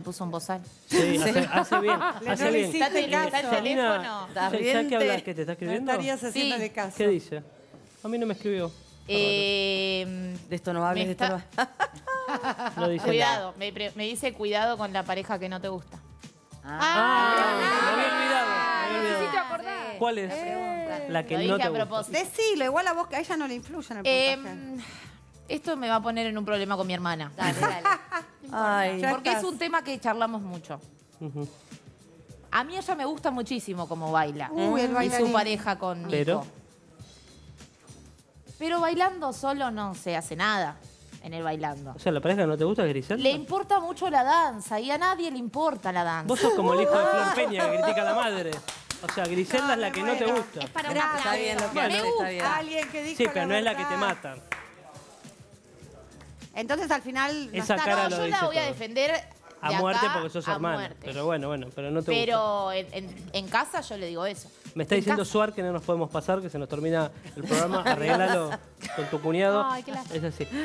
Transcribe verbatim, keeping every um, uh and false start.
puso un bozal. Sí, hace, hace bien, Le hace no le bien. hiciste Está el- está el caso. teléfono. ¿Ya, ya que hablas, qué te está No escribiendo? estarías haciéndole Sí. caso. ¿Qué dice? A mí no me escribió. Eh, De esto no hables, me de esto está- no No dice nada. Cuidado, me, pre- me dice cuidado con la pareja que no te gusta. Ah, me había olvidado. Me había olvidado. Necesito acordar. ¿Cuál es? La que Lo no dije te a gusta. propósito. Decilo, igual a vos, que a ella no le influye en el puntaje. Eh, esto me va a poner en un problema con mi hermana. Dale, dale. Ay, Ya Porque estás. es un tema que charlamos mucho. Ujú. A mí ella me gusta muchísimo cómo baila. Uy, el y bailarín. su pareja con Nico. Pero. Pero bailando solo no se hace nada en el bailando. O sea, ¿la pareja no te gusta, Griselda? Le importa mucho la danza y a nadie le importa la danza. Vos sos como el hijo de Flor Peña que critica a la madre. O sea, Griselda es la que no te gusta. Es para un Gracias. está bien lo que Me hace, está gusta. bien. Alguien que dijo Sí, pero no es la que verdad. te mata. Entonces al final no Esa está- cara No, lo yo dice la voy a todo. defender A de muerte acá porque sos a hermana. muerte. Pero bueno, bueno, pero no te gusta. Pero en, en- en casa yo le digo eso. Me está En diciendo casa. Suar que no nos podemos pasar, que se nos termina el programa. Arreglalo con tu cuñado. Ay, qué lástima. Es así.